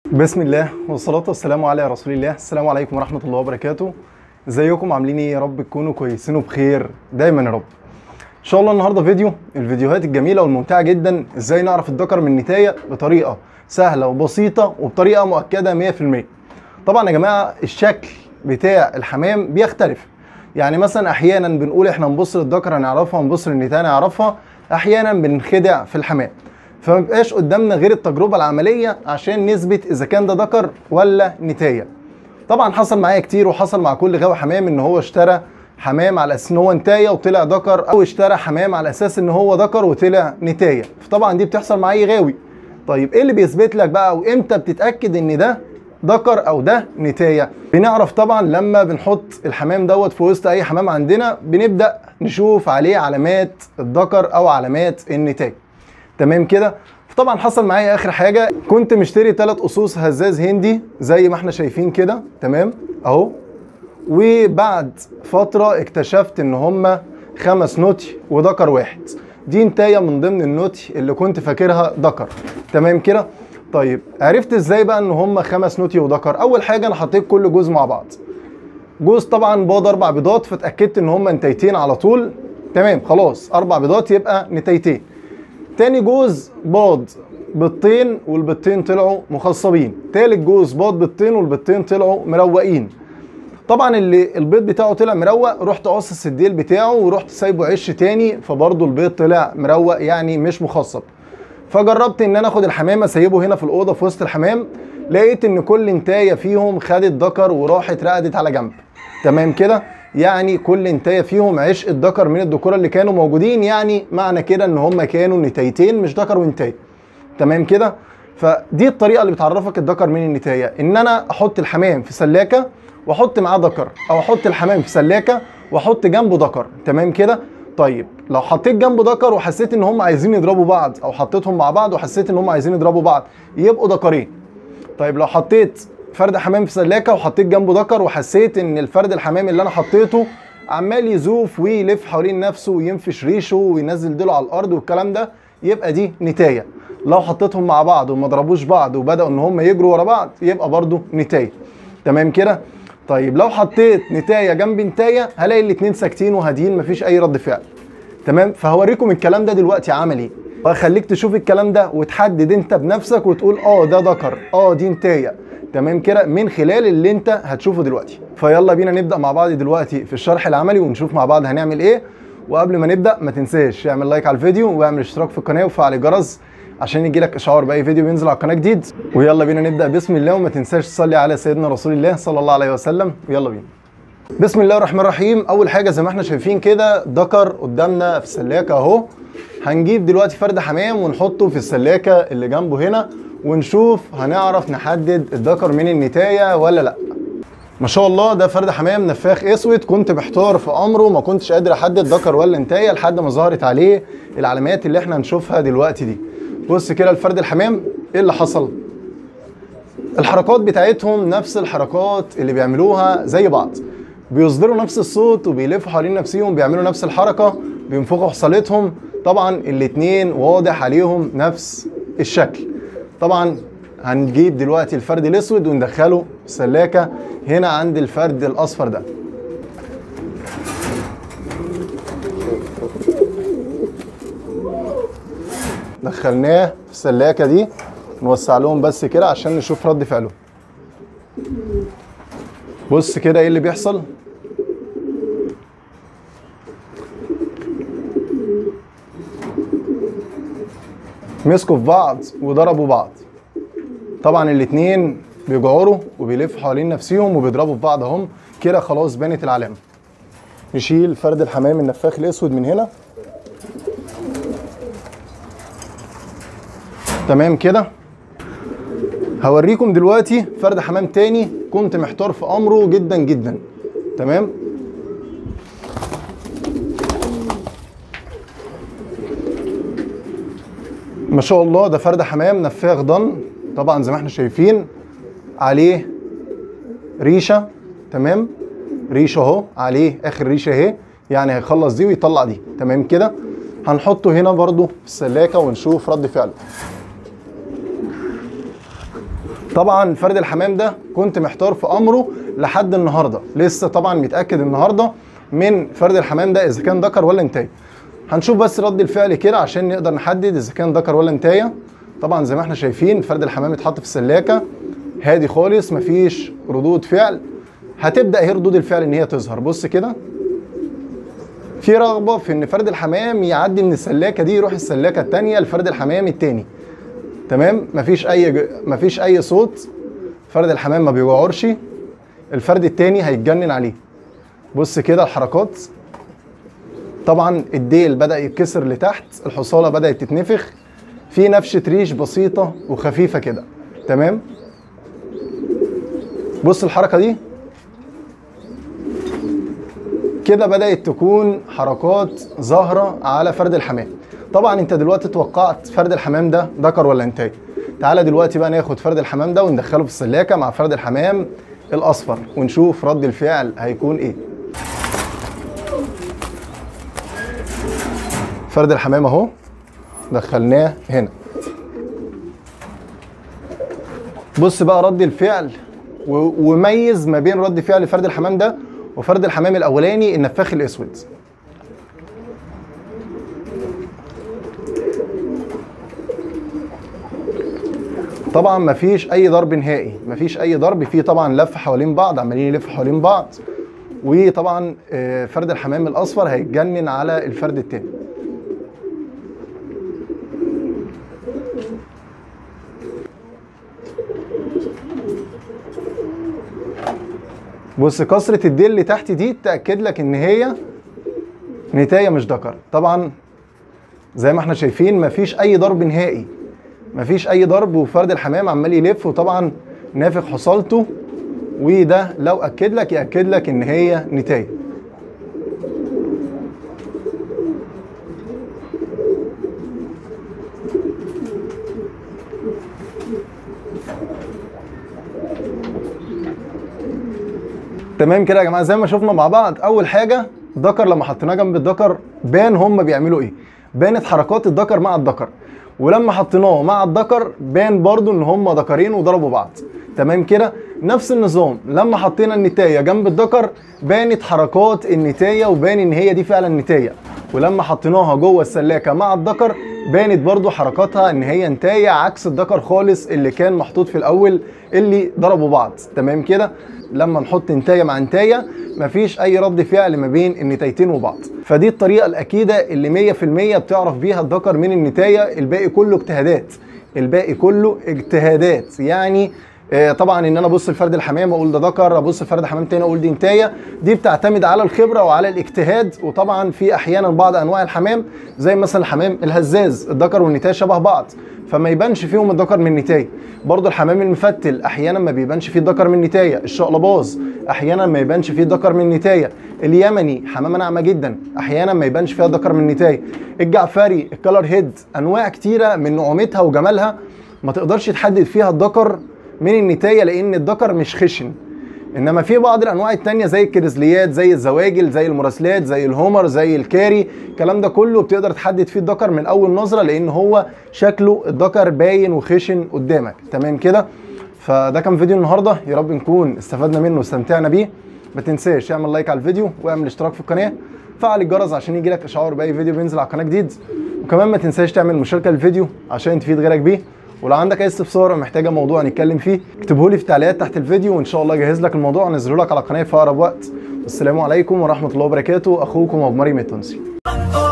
بسم الله والصلاة والسلام على رسول الله. السلام عليكم ورحمة الله وبركاته. ازيكم عاملين ايه؟ يا رب تكونوا كويسين وبخير دايما يا رب. ان شاء الله النهارده الفيديوهات الجميلة والممتعة جدا ازاي نعرف الذكر من النتاية بطريقة سهلة وبسيطة وبطريقة مؤكدة 100%. طبعا يا جماعة الشكل بتاع الحمام بيختلف، يعني مثلا احيانا بنقول احنا نبص للذكر هنعرفها ونبص للنتاية هنعرفها، احيانا بنخدع في الحمام فما بيبقاش قدامنا غير التجربه العمليه عشان نثبت اذا كان ده ذكر ولا نتايه. طبعا حصل معايا كتير وحصل مع كل غاوي حمام ان هو اشترى حمام على اساس ان هو نتايه وطلع ذكر، او اشترى حمام على اساس ان هو ذكر وطلع نتايه، فطبعا دي بتحصل مع اي غاوي. طيب ايه اللي بيثبت لك بقى وامتى بتتاكد ان ده ذكر او ده نتايه؟ بنعرف طبعا لما بنحط الحمام دوت في وسط اي حمام عندنا، بنبدا نشوف عليه علامات الذكر او علامات النتايه. تمام كده. طبعا حصل معايا اخر حاجه كنت مشتري 3 قصوص هزاز هندي زي ما احنا شايفين كده، تمام اهو، وبعد فتره اكتشفت ان هم 5 نوتي وذكر واحد. دي نتايه من ضمن النوتي اللي كنت فاكرها ذكر، تمام كده. طيب عرفت ازاي بقى ان هم 5 نوتي وذكر؟ اول حاجه انا حطيت كل جوز مع بعض. جوز طبعا بيض 4 بيضات، فاتاكدت ان هم نتايتين على طول، تمام خلاص 4 بيضات يبقى نتايتين. تاني جوز باض بيضتين والبيضتين طلعوا مخصبين. تالت جوز باض بيضتين والبيضتين طلعوا مروقين. طبعا اللي البيض بتاعه طلع مروق رحت قاصص الديل بتاعه ورحت سايبه عش تاني، فبرضه البيض طلع مروق يعني مش مخصب. فجربت ان انا اخد الحمام اسيبه هنا في الاوضه في وسط الحمام، لقيت ان كل نتايه فيهم خدت ذكر وراحت رقدت على جنب، تمام كده. يعني كل نتايه فيهم عشق الذكر من الذكوره اللي كانوا موجودين، يعني معنى كده ان هم كانوا نتايتين مش ذكر ونتايه، تمام كده. فدي الطريقه اللي بتعرفك الذكر من النتايه، ان انا احط الحمام في سلاكه واحط معاه ذكر، او احط الحمام في سلاكه واحط جنبه ذكر، تمام كده. طيب لو حطيت جنبه ذكر وحسيت ان هم عايزين يضربوا بعض، او حطيتهم مع بعض وحسيت ان هم عايزين يضربوا بعض، يبقوا ذكرين. طيب لو حطيت فرد حمام في سلاكه وحطيت جنبه ذكر وحسيت ان الفرد الحمام اللي انا حطيته عمال يزوف ويلف حوالين نفسه وينفش ريشه وينزل ديله على الارض والكلام ده، يبقى دي نتايه. لو حطيتهم مع بعض وما ضربوش بعض وبداوا ان هم يجروا ورا بعض، يبقى برضو نتايه، تمام كده. طيب لو حطيت نتايه جنب نتايه هلاقي الاتنين ساكتين وهاديين مفيش اي رد فعل، تمام. فهوريكم الكلام ده دلوقتي عملي، وهخليك تشوف الكلام ده وتحدد انت بنفسك وتقول ده ذكر، دي نتايه، تمام كده، من خلال اللي انت هتشوفه دلوقتي. فيلا بينا نبدا مع بعض دلوقتي في الشرح العملي ونشوف مع بعض هنعمل ايه. وقبل ما نبدا ما تنساش اعمل لايك على الفيديو واعمل اشتراك في القناه وفعل الجرس عشان يجيلك اشعار باي فيديو بينزل على القناه جديد. ويلا بينا نبدا بسم الله، وما تنساش تصلي على سيدنا رسول الله صلى الله عليه وسلم. ويلا بينا. بسم الله الرحمن الرحيم. اول حاجه زي ما احنا شايفين كده ذكر قدامنا في السلاكه اهو. هنجيب دلوقتي فرد حمام ونحطه في السلاكه اللي جنبه هنا ونشوف هنعرف نحدد الذكر من النتايه ولا لا. ما شاء الله ده فرد حمام نفاخ اسود، كنت محتار في امره ما كنتش قادر احدد ذكر ولا نتايه لحد ما ظهرت عليه العلامات اللي احنا هنشوفها دلوقتي دي. بص كده الفرد الحمام ايه اللي حصل؟ الحركات بتاعتهم نفس الحركات اللي بيعملوها زي بعض، بيصدروا نفس الصوت وبيلفوا حوالين نفسهم، بيعملوا نفس الحركه، بينفخوا حصلتهم. طبعا الاتنين واضح عليهم نفس الشكل. طبعا هنجيب دلوقتي الفرد الاسود وندخله في السلاكه هنا عند الفرد الاصفر ده. دخلناه في السلاكه دي، نوسع لهم بس كده عشان نشوف رد فعله. بص كده ايه اللي بيحصل. مسكوا في بعض وضربوا بعض. طبعا الاتنين بيجعروا وبيلفوا حوالين نفسهم وبيضربوا في بعض اهم كده. خلاص بانت العلامه. نشيل فرد الحمام النفاخ الاسود من هنا، تمام كده. هوريكم دلوقتي فرد حمام تاني كنت محتار في امره جدا جدا، تمام. ما شاء الله ده فرد حمام نفاخ ضن، طبعا زي ما احنا شايفين عليه ريشه، تمام. ريشه اهو عليه اخر ريشه اهي، يعني هيخلص دي ويطلع دي، تمام كده. هنحطه هنا برضو في السلاكه ونشوف رد فعله. طبعا فرد الحمام ده كنت محتار في امره لحد النهارده، لسه طبعا متاكد النهارده من فرد الحمام ده اذا كان ذكر ولا انتايه. هنشوف بس رد الفعل كده عشان نقدر نحدد اذا كان ذكر ولا انتايه. طبعا زي ما احنا شايفين فرد الحمام اتحط في السلاكه هادي خالص، مفيش ردود فعل. هتبدا اهي ردود الفعل ان هي تظهر. بص كده، في رغبه في ان فرد الحمام يعدي من السلاكه دي يروح السلاكه الثانيه لفرد الحمام الثاني. تمام، مفيش اي صوت، فرد الحمام ما بيجعرش، الفرد الثاني هيتجنن عليه. بص كده الحركات، طبعا الديل بدا يتكسر لتحت، الحصاله بدات تتنفخ، في نفشه ريش بسيطه وخفيفه كده. تمام، بص الحركه دي كده بدات تكون حركات ظاهره على فرد الحمام. طبعا انت دلوقتي توقعت فرد الحمام ده ذكر ولا انتايه. تعالى دلوقتي بقى ناخد فرد الحمام ده وندخله في السلاكه مع فرد الحمام الاصفر ونشوف رد الفعل هيكون ايه. فرد الحمام اهو دخلناه هنا. بص بقى رد الفعل وميز ما بين رد فعل فرد الحمام ده وفرد الحمام الاولاني النفاخ الاسود. طبعا مفيش اي ضرب نهائي، مفيش اي ضرب، فيه طبعا لف حوالين بعض، عمالين يلف حوالين بعض. وطبعا فرد الحمام الاصفر هيتجنن على الفرد التاني. بص كسرة الديل اللي تحت دي تأكد لك ان هي نتاية مش ذكر. طبعا زي ما احنا شايفين مفيش اي ضرب نهائي، مفيش اي ضرب، وفرد الحمام عمال يلف وطبعا نافخ حصالته، وده لو يأكد لك ان هي نتاية. تمام كده يا جماعه، زي ما شفنا مع بعض، اول حاجه الذكر لما حطيناه جنب الذكر بان هم بيعملوا ايه، بانت حركات الذكر مع الذكر، ولما حطيناه مع الذكر بان برضو ان هم ذكرين وضربوا بعض. تمام كده، نفس النظام لما حطينا النتايه جنب الذكر بانت حركات النتايه وبان ان هي دي فعلا نتايه، ولما حطيناها جوه السلاكه مع الذكر بانت برضو حركاتها ان هي نتايه عكس الذكر خالص اللي كان محطوط في الاول اللي ضربوا بعض. تمام كده، لما نحط نتايه مع نتايه مفيش اي رد فعل ما بين النتايتين وبعض. فدي الطريقه الاكيده اللي 100% بتعرف بيها الذكر من النتايه. الباقي كله اجتهادات، الباقي كله اجتهادات. يعني طبعا ان انا ابص لفرد الحمام اقول ده ذكر، ابص لفرد حمام تاني اقول دي نتايه، دي بتعتمد على الخبره وعلى الاجتهاد. وطبعا في احيانا بعض انواع الحمام زي مثلا الحمام الهزاز الذكر والنتايه شبه بعض فما يبانش فيهم الذكر من النتايه. برضو الحمام المفتل احيانا ما بيبانش فيه الذكر من النتايه. الشقلباز احيانا ما يبانش فيه الذكر من النتايه. اليمني حمامه ناعمه جدا احيانا ما يبانش فيها الذكر من النتايه. الجعفري الكلر هيد انواع كتيره من نعومتها وجمالها ما تقدرش تحدد فيها الذكر من النتايه لان الذكر مش خشن. انما في بعض الانواع التانية زي الكريزليات زي الزواجل زي المراسلات زي الهومر زي الكاري، الكلام ده كله بتقدر تحدد فيه الذكر من اول نظره لان هو شكله الذكر باين وخشن قدامك. تمام كده، فده كان فيديو النهارده، يا رب نكون استفدنا منه واستمتعنا بيه. ما تنساش اعمل لايك على الفيديو واعمل اشتراك في القناه، فعل الجرس عشان يجي لك اشعار باي فيديو بينزل على القناه جديد، وكمان ما تنساش تعمل مشاركه للفيديو عشان تفيد غيرك بيه. ولو عندك اي استفسار او محتاجه موضوع نتكلم فيه اكتبه لي في التعليقات تحت الفيديو وان شاء الله اجهز لك الموضوع وانزله لك على القناه في اقرب وقت. والسلام عليكم ورحمه الله وبركاته، اخوكم ابو مريم التونسي.